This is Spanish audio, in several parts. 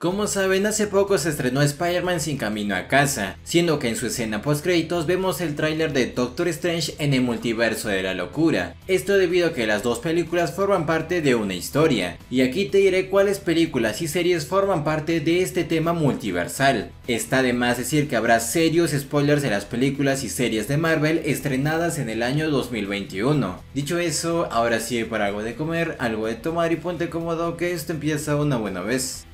Como saben, hace poco se estrenó Spider-Man Sin Camino a Casa, siendo que en su escena post-créditos vemos el tráiler de Doctor Strange en el multiverso de la locura. Esto debido a que las dos películas forman parte de una historia, y aquí te diré cuáles películas y series forman parte de este tema multiversal. Está de más decir que habrá serios spoilers de las películas y series de Marvel estrenadas en el año 2021. Dicho eso, ahora sí para algo de comer, algo de tomar y ponte cómodo que esto empieza una buena vez.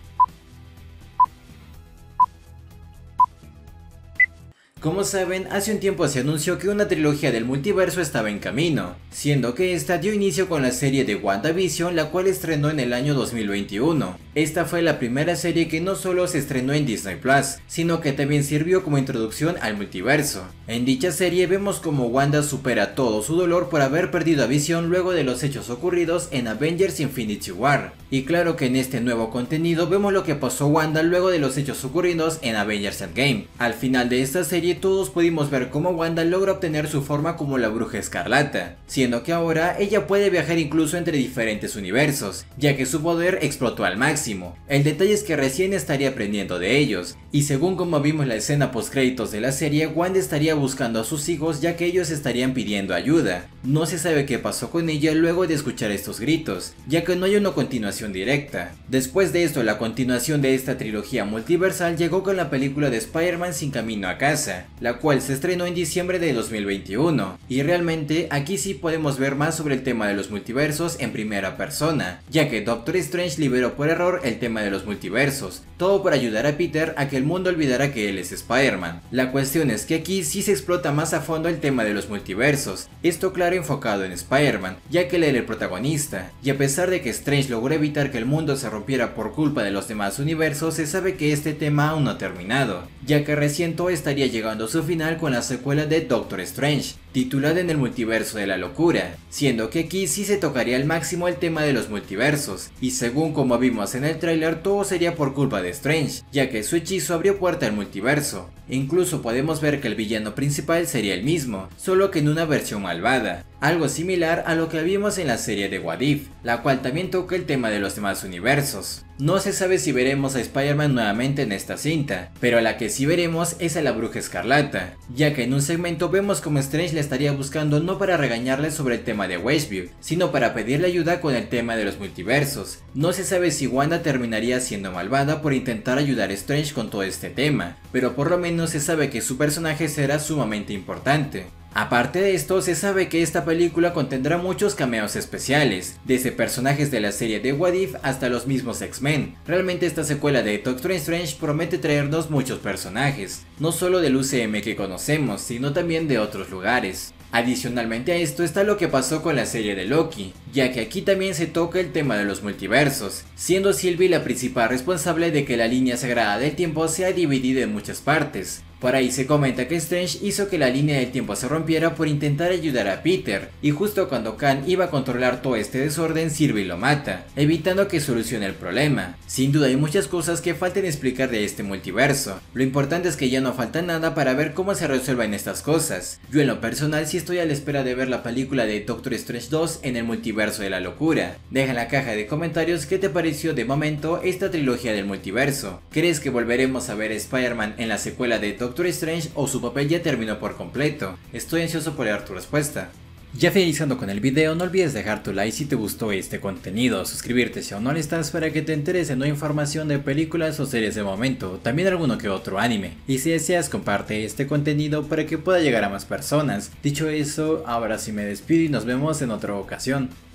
Como saben, hace un tiempo se anunció que una trilogía del multiverso estaba en camino, siendo que esta dio inicio con la serie de WandaVision, la cual estrenó en el año 2021. Esta fue la primera serie que no solo se estrenó en Disney Plus, sino que también sirvió como introducción al multiverso. En dicha serie vemos como Wanda supera todo su dolor por haber perdido a Vision luego de los hechos ocurridos en Avengers Infinity War. Y claro que en este nuevo contenido vemos lo que pasó Wanda luego de los hechos ocurridos en Avengers Endgame. Al final de esta serie todos pudimos ver cómo Wanda logra obtener su forma como la Bruja Escarlata, siendo que ahora ella puede viajar incluso entre diferentes universos, ya que su poder explotó al máximo. El detalle es que recién estaría aprendiendo de ellos, y según como vimos la escena post créditos de la serie, Wanda estaría buscando a sus hijos ya que ellos estarían pidiendo ayuda. No se sabe qué pasó con ella luego de escuchar estos gritos, ya que no hay una continuación directa. Después de esto, la continuación de esta trilogía multiversal llegó con la película de Spider-Man Sin Camino a Casa, la cual se estrenó en diciembre de 2021, y realmente aquí sí podemos ver más sobre el tema de los multiversos en primera persona, ya que Doctor Strange liberó por error el tema de los multiversos, todo por ayudar a Peter a que el mundo olvidara que él es Spider-Man. La cuestión es que aquí sí se explota más a fondo el tema de los multiversos, esto claro enfocado en Spider-Man, ya que él era el protagonista, y a pesar de que Strange logró evitar que el mundo se rompiera por culpa de los demás universos, se sabe que este tema aún no ha terminado, ya que recién todo estaría llegando a su final con la secuela de Doctor Strange, titulada en el multiverso de la locura, siendo que aquí sí se tocaría al máximo el tema de los multiversos, y según como vimos en el tráiler todo sería por culpa de Strange, ya que su hechizo abrió puerta al multiverso. Incluso podemos ver que el villano principal sería el mismo, solo que en una versión malvada, algo similar a lo que vimos en la serie de What If, la cual también toca el tema de los demás universos. No se sabe si veremos a Spider-Man nuevamente en esta cinta, pero a la que sí veremos es a la Bruja Escarlata, ya que en un segmento vemos como Strange le estaría buscando no para regañarle sobre el tema de Westview, sino para pedirle ayuda con el tema de los multiversos. No se sabe si Wanda terminaría siendo malvada por intentar ayudar a Strange con todo este tema, pero por lo menos se sabe que su personaje será sumamente importante. Aparte de esto, se sabe que esta película contendrá muchos cameos especiales, desde personajes de la serie de What If hasta los mismos X-Men. Realmente esta secuela de Doctor Strange promete traernos muchos personajes, no solo del UCM que conocemos, sino también de otros lugares. Adicionalmente a esto está lo que pasó con la serie de Loki, ya que aquí también se toca el tema de los multiversos, siendo Sylvie la principal responsable de que la línea sagrada del tiempo sea dividida en muchas partes. Por ahí se comenta que Strange hizo que la línea del tiempo se rompiera por intentar ayudar a Peter, y justo cuando Khan iba a controlar todo este desorden, Sylvie lo mata, evitando que solucione el problema. Sin duda hay muchas cosas que faltan explicar de este multiverso, lo importante es que ya no falta nada para ver cómo se resuelven estas cosas. Yo en lo personal sí estoy a la espera de ver la película de Doctor Strange 2 en el multiverso de la locura. Deja en la caja de comentarios qué te pareció de momento esta trilogía del multiverso. ¿Crees que volveremos a ver a Spider-Man en la secuela de Doctor Strange o su papel ya terminó por completo? Estoy ansioso por leer tu respuesta. Ya finalizando con el video, no olvides dejar tu like si te gustó este contenido, suscribirte si aún no lo estás para que te enteres de nueva información de películas o series de momento, también alguno que otro anime, y si deseas comparte este contenido para que pueda llegar a más personas. Dicho eso, ahora sí me despido y nos vemos en otra ocasión.